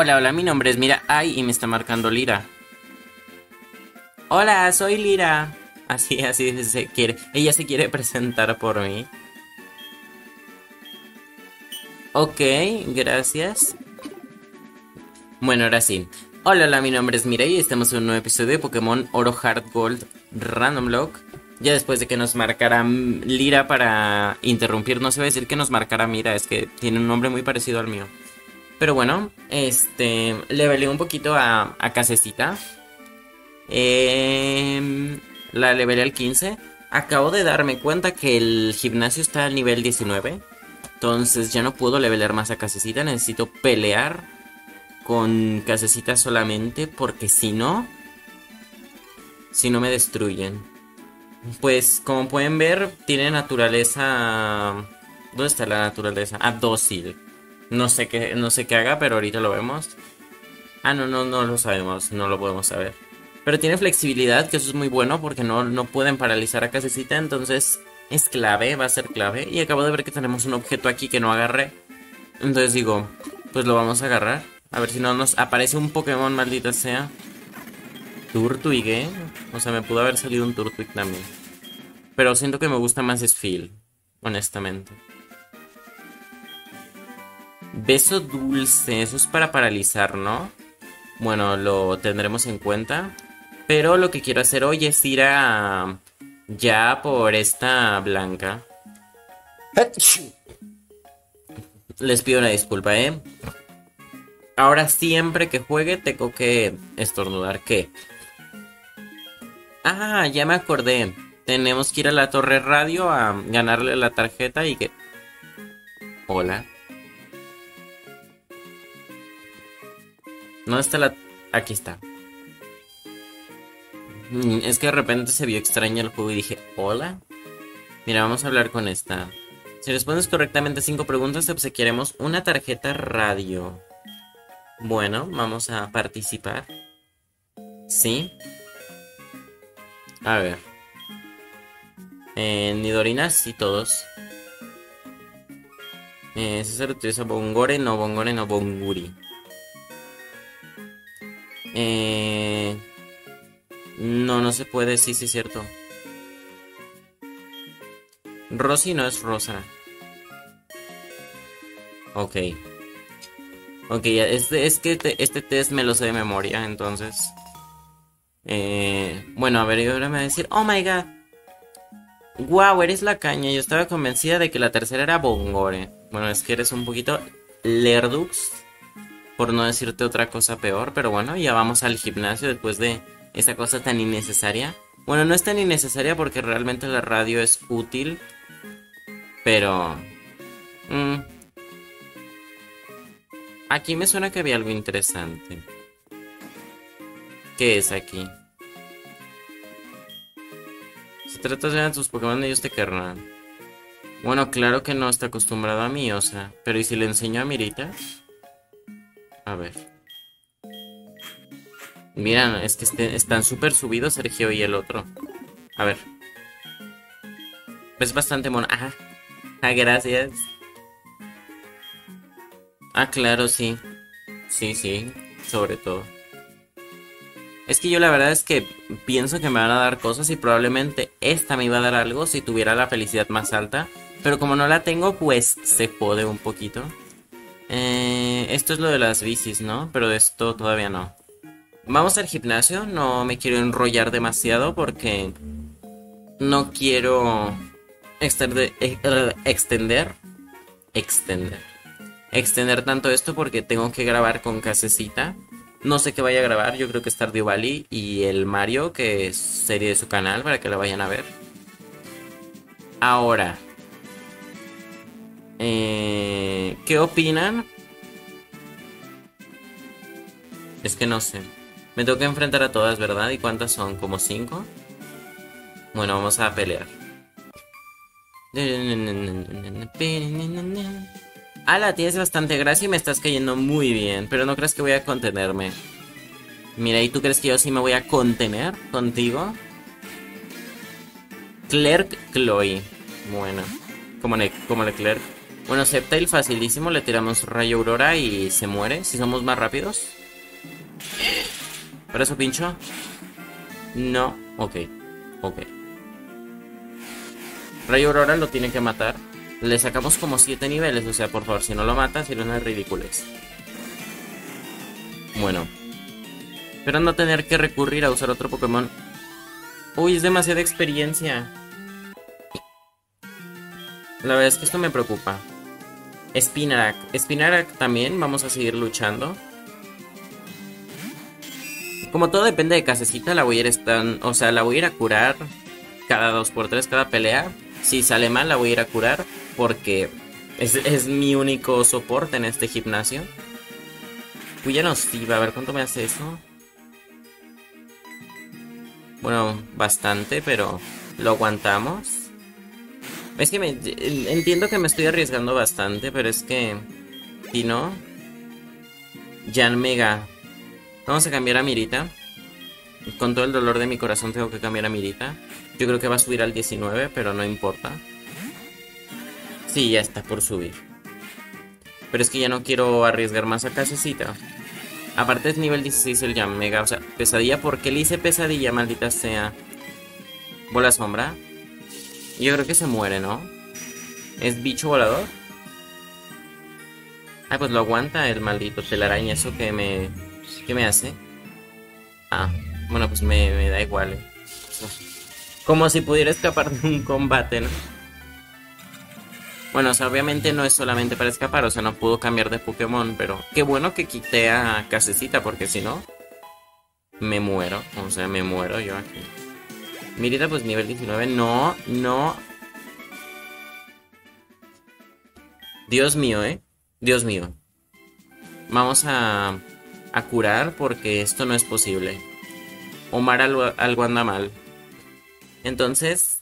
Hola, hola, mi nombre es Mira. Ay, y me está marcando Lira. Hola, soy Lira. Así se quiere. Ella se quiere presentar por mí. Ok, gracias. Bueno, ahora sí. Hola, hola, mi nombre es Mira y estamos en un nuevo episodio de Pokémon Oro Heart Gold Random Lock. Ya después de que nos marcara Lira para interrumpir, no se va a decir que nos marcara Mira, es que tiene un nombre muy parecido al mío. Pero bueno, le velé un poquito a Casecita. La levelé al 15. Acabo de darme cuenta que el gimnasio está al nivel 19. Entonces ya no puedo levelear más a Casecita. Necesito pelear con Casecita solamente. Porque si no me destruyen. Pues como pueden ver, tiene naturaleza. ¿Dónde está la naturaleza? Ah, dócil. No sé qué haga, pero ahorita lo vemos. Ah, no lo sabemos, no lo podemos saber. Pero tiene flexibilidad, que eso es muy bueno porque no pueden paralizar a Casecita, entonces es clave, va a ser clave. Y acabo de ver que tenemos un objeto aquí que no agarré. Entonces digo, pues lo vamos a agarrar. A ver si no nos aparece un Pokémon, maldita sea. Turtwig, ¿eh? O sea, me pudo haber salido un Turtwig también. Pero siento que me gusta más Spheal, honestamente. Beso dulce, eso es para paralizar, ¿no? Bueno, lo tendremos en cuenta. Pero lo que quiero hacer hoy es ir a... ya por esta blanca. Les pido una disculpa, ¿eh? Ahora siempre que juegue tengo que estornudar. ¿Qué? Ah, ya me acordé. Tenemos que ir a la torre radio a ganarle la tarjeta y que... Hola. ¿Dónde está la...? Aquí está. Es que de repente se vio extraño el juego y dije, ¿hola? Mira, vamos a hablar con esta. Si respondes correctamente 5 preguntas, te obsequiaremos una tarjeta radio. Bueno, vamos a participar. ¿Sí? A ver. Nidorinas y todos. César utiliza Bongore, no Bongore, no Bonguri. No se puede, sí, es cierto. Rosy no es Rosa. Ok. Ok, ya, es que este test me lo sé de memoria, entonces. Bueno, a ver, y ahora me va a decir, oh my god. Wow, eres la caña. Yo estaba convencida de que la tercera era Bongore. Bueno, es que eres un poquito Lerdux, por no decirte otra cosa peor. Pero bueno, ya vamos al gimnasio después de esa cosa tan innecesaria. Bueno, no es tan innecesaria porque realmente la radio es útil. Pero... aquí me suena que había algo interesante. ¿Qué es aquí? Si tratas bien a tus Pokémon, ellos te querrán. Bueno, claro que no está acostumbrado a mí, o sea. Pero ¿y si le enseño a Mirita? A ver. Mira, es que están súper subidos Sergio y el otro. A ver. Es bastante mono. Ajá. Ah, gracias. Ah, claro, sí. Sí, sobre todo. Es que yo la verdad es que pienso que me van a dar cosas y probablemente esta me iba a dar algo si tuviera la felicidad más alta. Pero como no la tengo, pues se jode un poquito. Esto es lo de las bicis, ¿no? Pero de esto todavía no. Vamos al gimnasio, no me quiero enrollar demasiado porque no quiero extender tanto esto porque tengo que grabar con Casecita. No sé qué vaya a grabar, yo creo que Stardew Valley y el Mario, que es serie de su canal para que la vayan a ver. Ahora, ¿qué opinan? Es que no sé. Me tengo que enfrentar a todas, ¿verdad? ¿Y cuántas son? ¿Como 5? Bueno, vamos a pelear. Ala, tienes bastante gracia y me estás cayendo muy bien. Pero no crees que voy a contenerme. Mira, ¿y tú crees que yo sí me voy a contener contigo? Clerk Chloe. Bueno, como Leclerc. Bueno, Sceptile facilísimo, le tiramos Rayo Aurora y se muere si somos más rápidos. ¿Por eso pincho? No, ok, ok. Rayo Aurora lo tiene que matar. Le sacamos como 7 niveles, o sea, por favor, si no lo mata, sería una ridiculez. Bueno. Espero no tener que recurrir a usar otro Pokémon. Uy, es demasiada experiencia. La verdad es que esto me preocupa. Spinarak. Spinarak también, vamos a seguir luchando. Como todo depende de Casecita, la voy a ir o sea, la voy a ir a curar cada 2x3, cada pelea. Si sale mal, la voy a ir a curar porque es mi único soporte en este gimnasio. Uy, ya no sirve, a ver cuánto me hace eso. Bueno, bastante, pero lo aguantamos. Es que entiendo que me estoy arriesgando bastante, pero es que si no, Yanmega. Vamos a cambiar a Mirita. Con todo el dolor de mi corazón tengo que cambiar a Mirita. Yo creo que va a subir al 19, pero no importa. Sí, ya está por subir. Pero es que ya no quiero arriesgar más a Casecita. Aparte es nivel 16 el Yanmega. O sea, pesadilla. ¿Por qué le hice pesadilla, maldita sea? Bola sombra. Yo creo que se muere, ¿no? ¿Es bicho volador? Ah, pues lo aguanta el maldito telaraña. ¿Eso qué me hace? Ah, bueno, pues me da igual, ¿eh? Como si pudiera escapar de un combate, ¿no? Bueno, o sea, obviamente no es solamente para escapar, o sea, no puedo cambiar de Pokémon, pero qué bueno que quité a Casecita, porque si no, me muero, o sea, me muero yo aquí. Mirita, pues nivel 19, no, no. Dios mío, Dios mío. Vamos a curar porque esto no es posible. Omar algo anda mal. Entonces,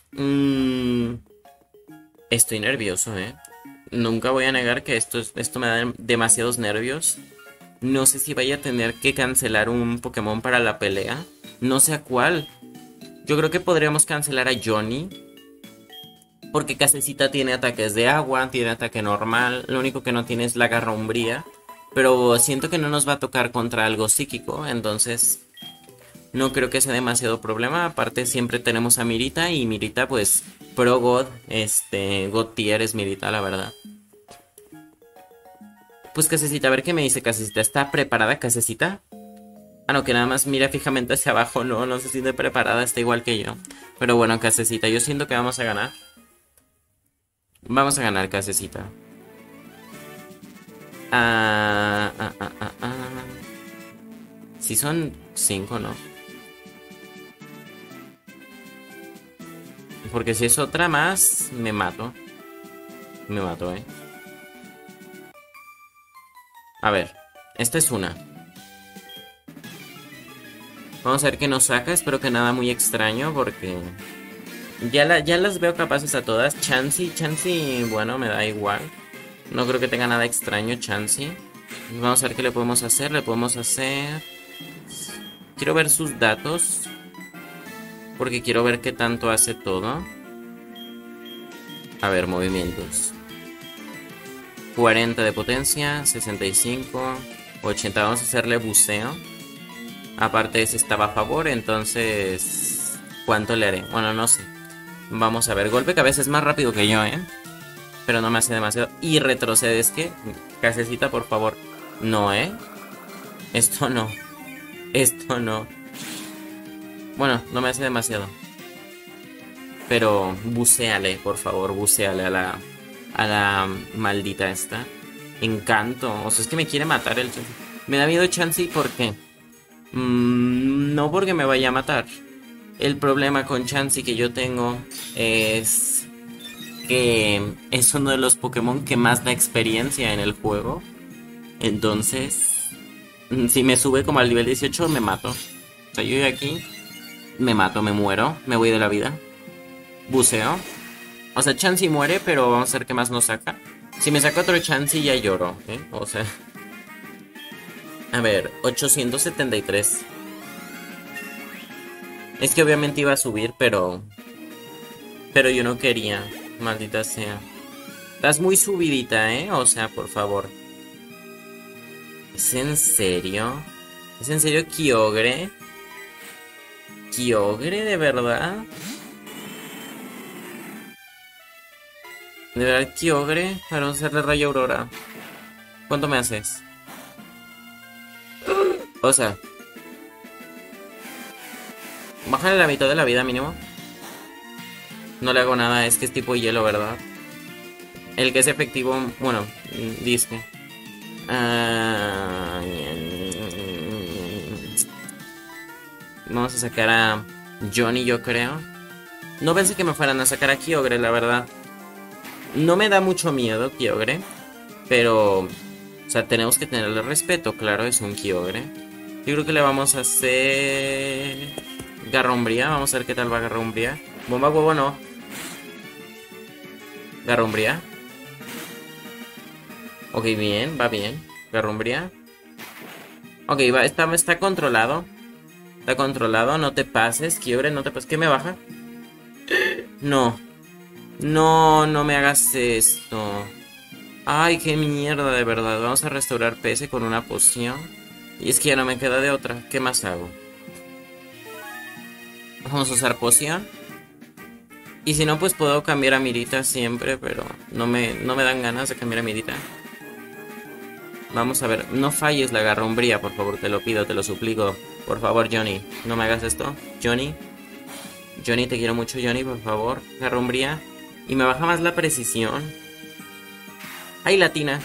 estoy nervioso, Nunca voy a negar que esto me da demasiados nervios. No sé si vaya a tener que cancelar un Pokémon para la pelea. No sé a cuál. Yo creo que podríamos cancelar a Johnny. Porque Casecita tiene ataques de agua, tiene ataque normal. Lo único que no tiene es la garra umbría. Pero siento que no nos va a tocar contra algo psíquico. Entonces no creo que sea demasiado problema. Aparte siempre tenemos a Mirita. Y Mirita pues Pro God. God tier es Mirita, la verdad. Pues Casecita, a ver qué me dice Casecita. ¿Está preparada Casecita? Ah, no, que nada más mira fijamente hacia abajo. No se siente preparada, está igual que yo. Pero bueno, Casecita, yo siento que vamos a ganar. Vamos a ganar, Casecita. Si son 5, ¿no? Porque si es otra más, me mato. Me mato, A ver, esta es una. Vamos a ver qué nos saca. Espero que nada muy extraño porque ya las veo capaces a todas. Chansey, bueno, me da igual. No creo que tenga nada extraño Chansey. Vamos a ver qué le podemos hacer. Quiero ver sus datos. Porque quiero ver qué tanto hace todo. A ver, movimientos. 40 de potencia, 65, 80. Vamos a hacerle buceo. Aparte ese estaba a favor, entonces ¿cuánto le haré? Bueno, no sé. Vamos a ver, golpe cabeza es más rápido que yo, pero no me hace demasiado. Y retrocede, es que Casecita, por favor. No, Esto no. Esto no. Bueno, no me hace demasiado. Pero bucéale, por favor, bucéale a la maldita esta. Encanto. O sea, es que me quiere matar el Chansey. Me da miedo Chansey, ¿por qué? No porque me vaya a matar. El problema con Chansey que yo tengo es que es uno de los Pokémon que más da experiencia en el juego. Entonces, si me sube como al nivel 18, me mato. O sea, yo de aquí me mato, me muero, me voy de la vida. Buceo. O sea, Chansey muere, pero vamos a ver qué más nos saca. Si me saca otro Chansey ya lloro, O sea... A ver, 873. Es que obviamente iba a subir, pero yo no quería. Maldita sea. Estás muy subidita, ¿eh? O sea, por favor. ¿Es en serio? ¿Es en serio Kyogre? ¿Kyogre de verdad? ¿De verdad Kyogre? Para usar la Rayo Aurora. ¿Cuánto me haces? O sea, bájale la mitad de la vida mínimo. No le hago nada, es que es tipo hielo, ¿verdad? El que es efectivo, bueno, dice. Vamos a sacar a Johnny, yo creo. No pensé que me fueran a sacar a Kyogre, la verdad. No me da mucho miedo Kyogre, pero... O sea, tenemos que tenerle respeto, claro, es un Kyogre. Yo creo que le vamos a hacer... Garrombría, vamos a ver qué tal va Garrombría. Bomba huevo no. Garrombría. Ok, bien, va bien. Garrombría. Ok, va, está controlado. Está controlado, no te pases, Kyogre, no te pases. ¿Qué me baja? No. No, no me hagas esto. Ay, qué mierda, de verdad. Vamos a restaurar PS con una poción. Y es que ya no me queda de otra. ¿Qué más hago? Vamos a usar poción. Y si no, pues puedo cambiar a Mirita siempre, pero no me dan ganas de cambiar a Mirita. Vamos a ver, no falles la Garrombría, por favor, te lo pido, te lo suplico. Por favor, Johnny, no me hagas esto. Johnny. Johnny, te quiero mucho, Johnny, por favor. Garrombría. Y me baja más la precisión. ¡Ay, latina!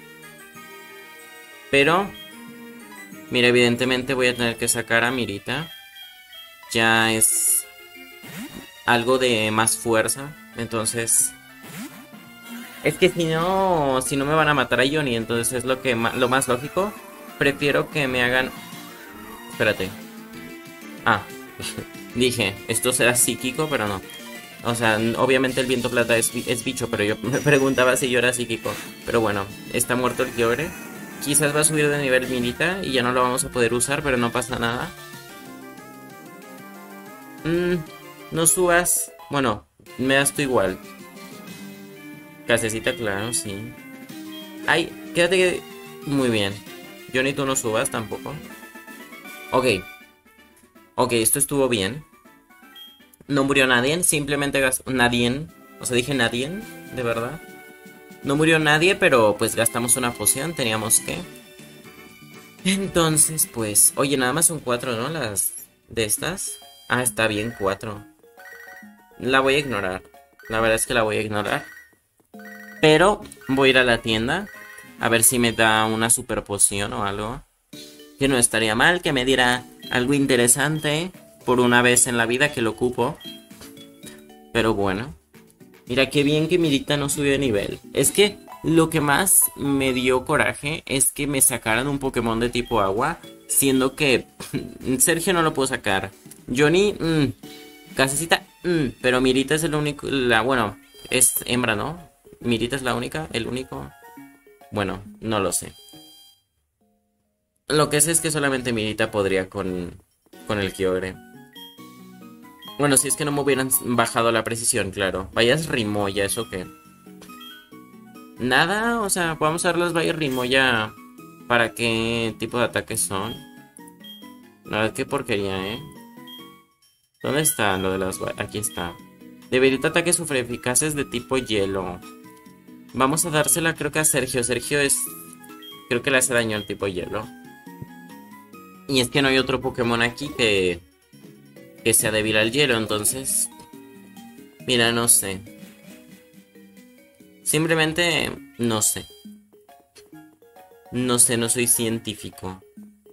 Pero... Mira, evidentemente voy a tener que sacar a Mirita. Ya es... algo de más fuerza. Entonces... Es que si no me van a matar a Johnny, entonces es lo más lógico. Prefiero que me hagan... Espérate. Ah, dije, esto será psíquico, pero no. O sea, obviamente el viento plata es bicho, pero yo me preguntaba si yo era psíquico. Pero bueno, está muerto el Kyogre. Quizás va a subir de nivel Mirita y ya no lo vamos a poder usar, pero no pasa nada. No subas. Bueno, me das tú igual. Casecita, claro, sí. Ay, quédate. Muy bien. Johnny, tú no subas tampoco. Ok. Ok, esto estuvo bien. No murió nadie, simplemente gastó... Nadie. O sea, dije nadie, de verdad. No murió nadie, pero pues gastamos una poción, teníamos que. Entonces, pues... Oye, nada más son 4, ¿no? Las de estas. Ah, está bien, 4. La voy a ignorar. La verdad es que la voy a ignorar. Pero voy a ir a la tienda a ver si me da una super poción o algo. Que no estaría mal que me diera algo interesante por una vez en la vida que lo ocupo. Pero bueno. Mira qué bien que Mirita no subió de nivel. Es que lo que más me dio coraje es que me sacaran un Pokémon de tipo agua. Siendo que Sergio no lo puedo sacar. Johnny, Casecita, pero Mirita es el único... bueno, es hembra, ¿no? Mirita es la única, el único. Bueno, no lo sé. Lo que sé es que solamente Mirita podría con el Kyogre. Bueno, si es que no me hubieran bajado la precisión, claro. Vayas Rimoya, ¿eso qué? Nada, o sea, vamos a ver las vallas Rimoya. ¿Para qué tipo de ataques son? La verdad, qué porquería, ¿eh? ¿Dónde está lo de las vallas? Aquí está. Debilita ataques super eficaces de tipo hielo. Vamos a dársela creo que a Sergio. Sergio es... Creo que le hace daño al tipo hielo. Y es que no hay otro Pokémon aquí que sea débil al hielo, entonces... Mira, no sé. Simplemente no sé. No sé, no soy científico.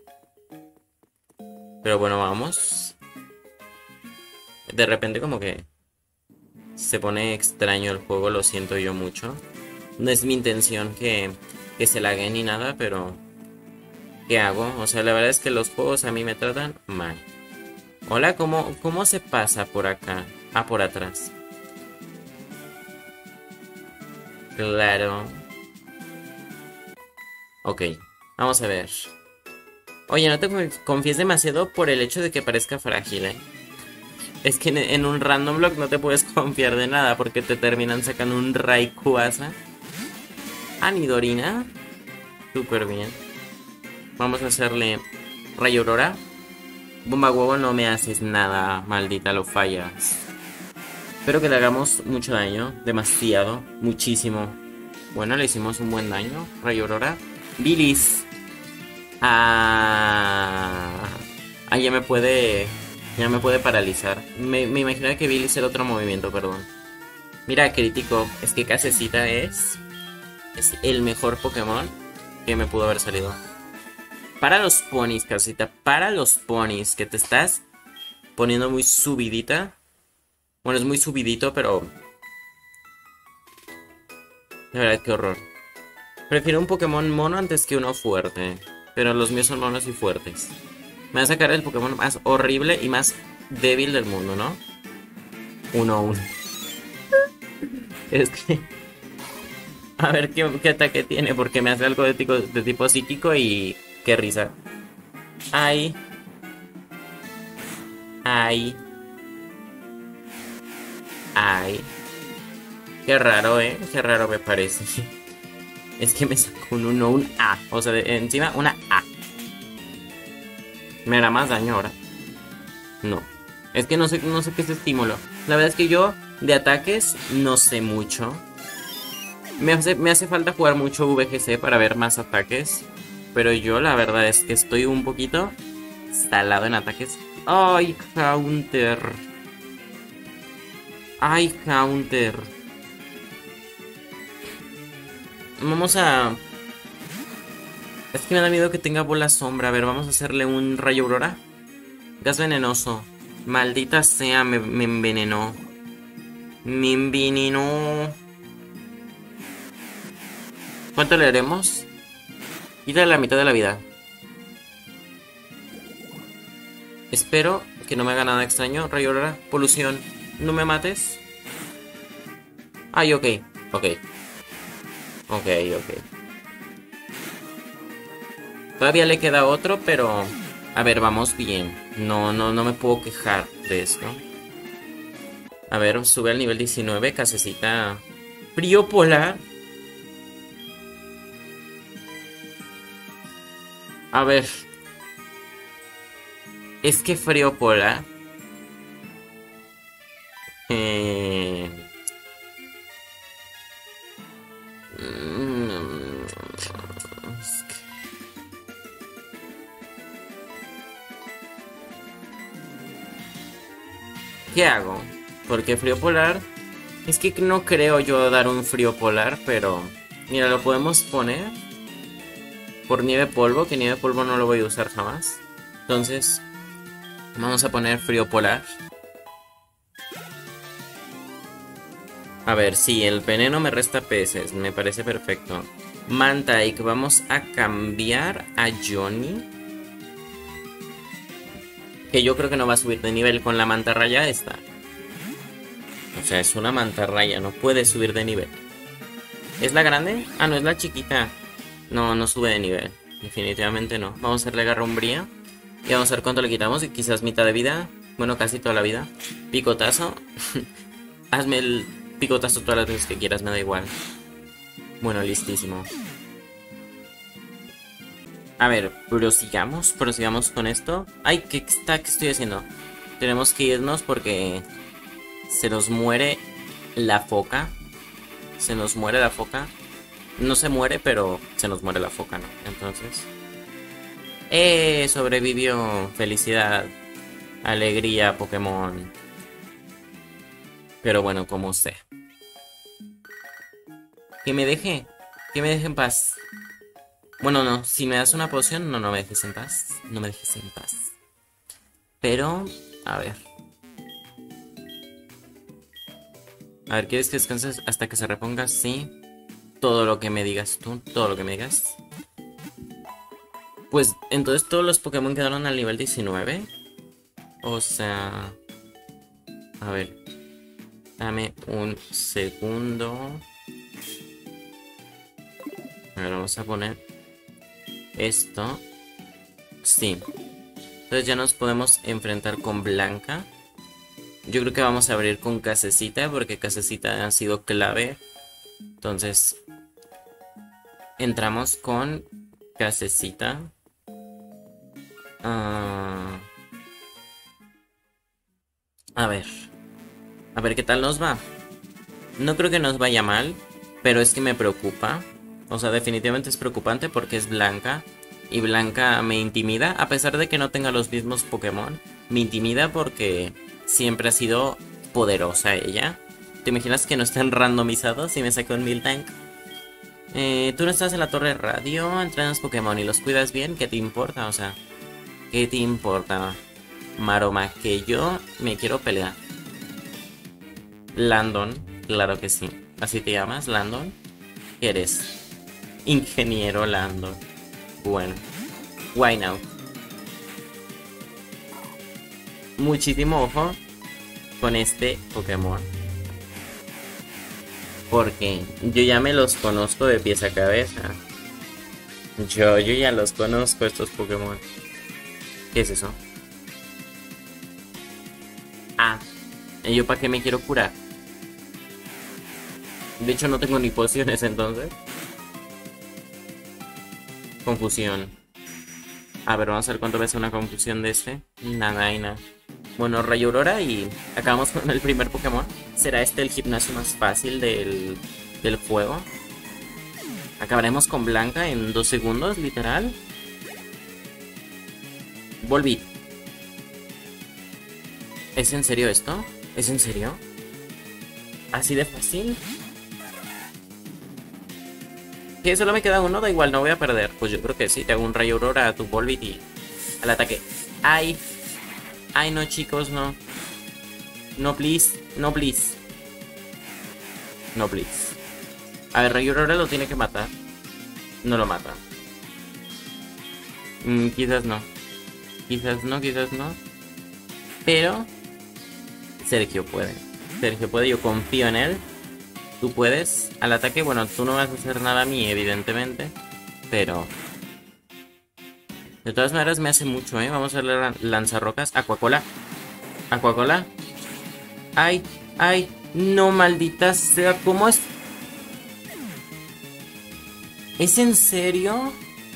Pero bueno, vamos. De repente como que se pone extraño el juego, lo siento yo mucho. No es mi intención que se lague ni nada, pero... ¿Qué hago? O sea, la verdad es que los juegos a mí me tratan mal. Hola, ¿cómo se pasa por acá? Ah, por atrás. Claro. Ok, vamos a ver. Oye, no te confíes demasiado por el hecho de que parezca frágil, ¿eh? Es que en un random block no te puedes confiar de nada porque te terminan sacando un Rayquaza. Anidorina. Súper bien. Vamos a hacerle Rayo Aurora. Bomba Huevo, no me haces nada, maldita, lo fallas. Espero que le hagamos mucho daño. Demasiado. Muchísimo. Bueno, le hicimos un buen daño. Rayo Aurora. Bilis. Ah. Ah, ya me puede. Ya me puede paralizar. Me imaginaba que Bilis era otro movimiento, perdón. Mira, crítico. Es que Casecita es el mejor Pokémon que me pudo haber salido. Para los ponis, Casita. Para los ponis. Que te estás poniendo muy subidita. Bueno, es muy subidito, pero... De verdad, qué horror. Prefiero un Pokémon mono antes que uno fuerte. Pero los míos son monos y fuertes. Me va a sacar el Pokémon más horrible y más débil del mundo, ¿no? 1-1. Es que... A ver qué ataque tiene, porque me hace algo de tipo psíquico y... Qué risa. Ay. Ay. Ay. Qué raro, ¿eh? Qué raro me parece. Es que me sacó un 1, un A. O sea, encima una A. ¿Me hará más daño ahora? No. Es que no sé qué es estímulo. La verdad es que yo de ataques no sé mucho. Me hace falta jugar mucho VGC para ver más ataques. Pero yo la verdad es que estoy un poquito salado en ataques. ¡Ay, Counter! ¡Ay, Counter! Vamos a... Es que me da miedo que tenga bola sombra. A ver, vamos a hacerle un Rayo Aurora. Gas venenoso. Maldita sea, me envenenó. Me envenenó. ¿Cuánto le haremos? Quita la mitad de la vida. Espero que no me haga nada extraño. Rayo Aurora. Polución. No me mates. Ay, ok. Ok. Ok. Todavía le queda otro, pero... A ver, vamos bien. No me puedo quejar de esto. A ver, sube al nivel 19. Casecita. Frío polar. A ver. Es que frío polar. ¿Qué hago? Porque frío polar... Es que no creo yo dar un frío polar, pero... Mira, lo podemos poner por nieve polvo, que nieve polvo no lo voy a usar jamás. Entonces, vamos a poner frío polar. A ver, sí, el veneno me resta peces, me parece perfecto. Mantike, vamos a cambiar a Johnny. Que yo creo que no va a subir de nivel con la mantarraya esta. O sea, es una mantarraya, no puede subir de nivel. ¿Es la grande? Ah, no, es la chiquita. No sube de nivel. Definitivamente no. Vamos a hacerle garrumbría. Y vamos a ver cuánto le quitamos. Y quizás mitad de vida. Bueno, casi toda la vida. Picotazo. Hazme el picotazo todas las veces que quieras, me da igual. Bueno, listísimo. A ver, prosigamos con esto. Ay, ¿qué estoy haciendo? Tenemos que irnos porque se nos muere la foca. Se nos muere la foca. No se muere, pero se nos muere la foca, ¿no? Entonces... sobrevivió. Felicidad. Alegría, Pokémon. Pero bueno, como sé. Que me deje en paz. Bueno, no, si me das una poción, no me dejes en paz. No me dejes en paz. Pero, a ver. A ver, ¿quieres que descanses hasta que se reponga? Sí. Todo lo que me digas tú, todo lo que me digas. Pues, entonces todos los Pokémon quedaron al nivel 19. O sea... A ver. Dame un segundo. A ver, vamos a poner esto. Sí. Entonces ya nos podemos enfrentar con Blanca. Yo creo que vamos a abrir con Casecita, porque Casecita ha sido clave. Entonces, Entramos con Casecita. Ah, a ver. A ver qué tal nos va. No creo que nos vaya mal, pero es que me preocupa. O sea, definitivamente es preocupante porque es Blanca. Y Blanca me intimida, a pesar de que no tenga los mismos Pokémon. Me intimida porque siempre ha sido poderosa ella. ¿Te imaginas que no estén randomizados y me saco un Miltank? Tú no estás en la torre radio, entrenas Pokémon y los cuidas bien, ¿qué te importa? O sea, ¿qué te importa, Maroma? Que yo me quiero pelear. Landon, claro que sí. ¿Así te llamas, Landon? ¿Qué eres? Ingeniero Landon. Bueno, why now? Muchísimo ojo con este Pokémon. Porque yo ya me los conozco de pies a cabeza. Yo ya los conozco estos Pokémon. ¿Qué es eso? Ah, ¿y yo para qué me quiero curar? De hecho no tengo ni pociones entonces. Confusión. A ver, vamos a ver cuánto ves una confusión de este. Nada y nada. Bueno, Rayo Aurora y acabamos con el primer Pokémon. ¿Será este el gimnasio más fácil del juego? Acabaremos con Blanca en 2 segundos, literal. Volví. ¿Es en serio esto? ¿Es en serio? ¿Así de fácil? ¿Que solo me queda uno? Da igual, no voy a perder. Pues yo creo que sí, te hago un Rayo Aurora a tu Volbeat y al ataque. ¡Ay! ¡Ay, no, chicos, no! No, please. No, please. No, please. A ver, Rayo Aurora lo tiene que matar. No lo mata. Quizás no. Quizás no, quizás no. Pero Sergio puede. Sergio puede, yo confío en él. Tú puedes. Al ataque, bueno, tú no vas a hacer nada a mí, evidentemente. Pero de todas maneras me hace mucho, ¿eh? Vamos a darle lanzarrocas. Aquacola. Aquacola. ¡Ay! ¡Ay! No, maldita sea. ¿Cómo es? ¿Es en serio?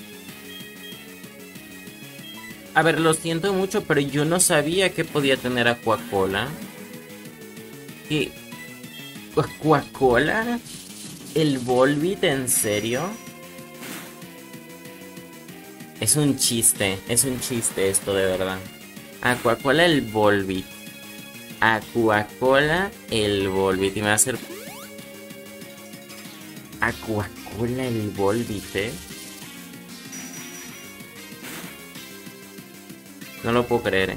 A ver, lo siento mucho, pero yo no sabía que podía tener Aquacola. ¿Qué? ¿Aquacola? ¿El Volbeat? ¿En serio? Es un chiste esto de verdad. Aquacola el Volbeat. Aquacola el Volbeat. Y me va a hacer... Aquacola el Volbeat, ¿eh? No lo puedo creer, ¿eh?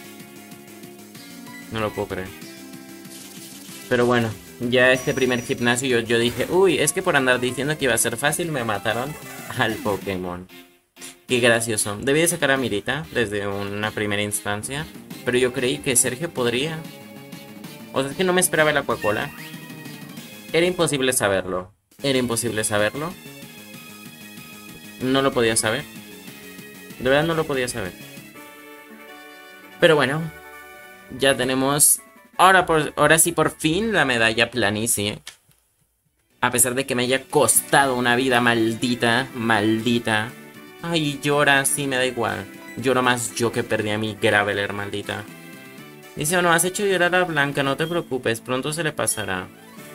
No lo puedo creer. Pero bueno, ya este primer gimnasio yo dije... Uy, es que por andar diciendo que iba a ser fácil me mataron al Pokémon. Qué gracioso. Debí de sacar a Mirita desde una primera instancia. Pero yo creí que Sergio podría. O sea, es que no me esperaba el Aquacola. Era imposible saberlo. Era imposible saberlo. No lo podía saber. De verdad no lo podía saber. Pero bueno. Ya tenemos... Ahora sí por fin la medalla planicie. A pesar de que me haya costado una vida maldita. Maldita. Ay, llora, sí, me da igual. Lloro más yo que perdí a mi Graveler, maldita. Dice, bueno, has hecho llorar a Blanca, no te preocupes, pronto se le pasará.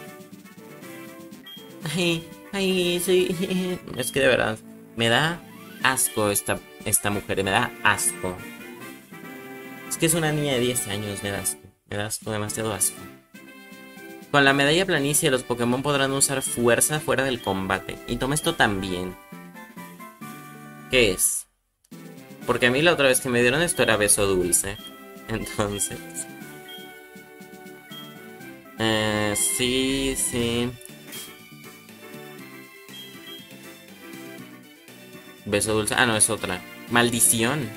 Ay, ay, sí. Es que de verdad, me da asco esta mujer, me da asco. Es que es una niña de 10 años, me da asco, demasiado asco. Con la medalla planicie, los Pokémon podrán usar fuerza fuera del combate. Y toma esto también. ¿Qué es? Porque a mí la otra vez que me dieron esto era beso dulce. Entonces... sí, sí. Beso dulce. Ah, no, es otra. Maldición.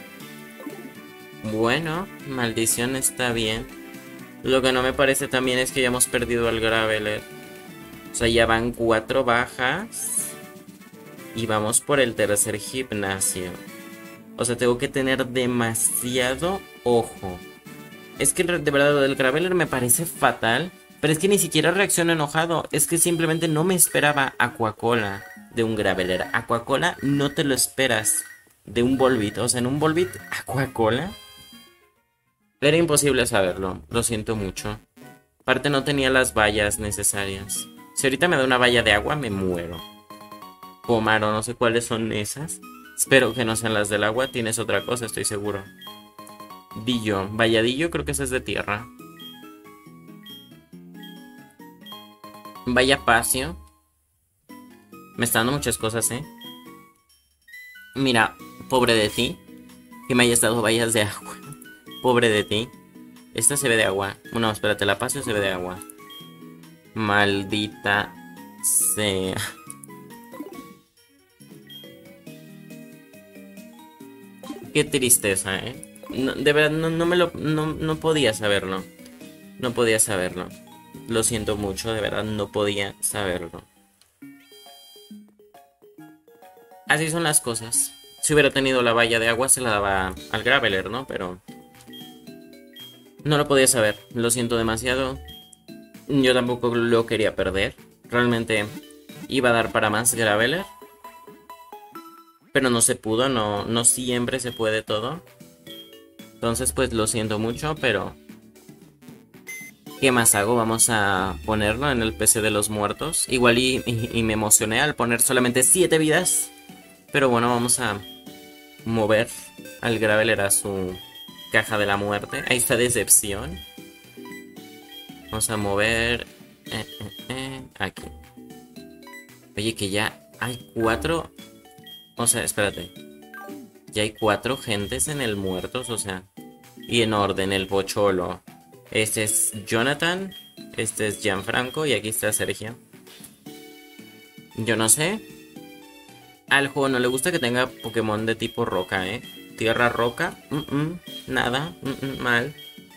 Bueno, maldición está bien. Lo que no me parece también es que ya hemos perdido al Graveler. O sea, ya van 4 bajas. Y vamos por el tercer gimnasio. O sea, tengo que tener demasiado ojo. Es que de verdad lo del Graveler me parece fatal. Pero es que ni siquiera reacciono enojado. Es que simplemente no me esperaba Aquacola. de un Graveler Aquacola no te lo esperas de un Volbeat. O sea, en un Volbeat Aquacola era imposible saberlo. Lo siento mucho. Aparte no tenía las vallas necesarias. Si ahorita me da una valla de agua, me muero. Pomaro, no sé cuáles son esas. Espero que no sean las del agua. Tienes otra cosa, estoy seguro. Dillo. Valladillo, creo que esa es de tierra. Vaya Pacio. Me está dando muchas cosas, ¿eh? Mira, pobre de ti. Que me hayas dado vallas de agua. Pobre de ti. Esta se ve de agua. No, espérate, la Pacio se ve de agua. Maldita sea. Qué tristeza, ¿eh? No, de verdad, no podía saberlo. No podía saberlo. Lo siento mucho, de verdad, no podía saberlo. Así son las cosas. Si hubiera tenido la valla de agua, se la daba al Graveler, ¿no? Pero no lo podía saber. Lo siento demasiado. Yo tampoco lo quería perder. Realmente iba a dar para más Graveler. Pero no se pudo, no siempre se puede todo. Entonces pues lo siento mucho, pero ¿qué más hago? Vamos a ponerlo en el PC de los muertos. Igual y me emocioné al poner solamente 7 vidas. Pero bueno, vamos a mover al Graveler a su caja de la muerte. Ahí está Decepción. Vamos a mover aquí. Oye, que ya hay 4. O sea, espérate. Ya hay 4 gentes en el muertos, o sea. Y en orden, el Pocholo. Este es Jonathan. Este es Gianfranco. Y aquí está Sergio. Yo no sé. Al juego no le gusta que tenga Pokémon de tipo roca, ¿eh? Tierra roca. Nada. Mal.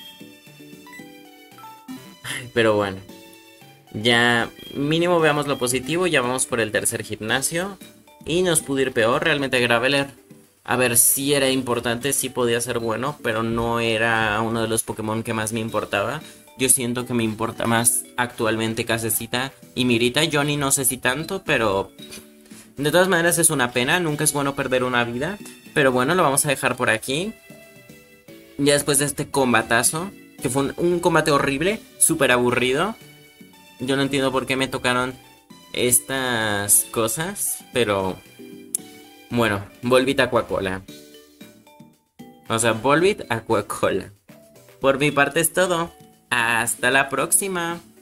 Pero bueno. Ya mínimo veamos lo positivo. Ya vamos por el tercer gimnasio. Y nos pudo ir peor. Realmente Graveler, a ver, si era importante, sí podía ser bueno, pero no era uno de los Pokémon que más me importaba. Yo siento que me importa más actualmente Casecita y Mirita. Johnny no sé si tanto, pero de todas maneras es una pena. Nunca es bueno perder una vida. Pero bueno, lo vamos a dejar por aquí. Ya después de este combatazo, que fue un combate horrible, súper aburrido. Yo no entiendo por qué me tocaron estas cosas, pero bueno, Volbeat Aquacola. O sea, Volbeat Aquacola. Por mi parte es todo. Hasta la próxima.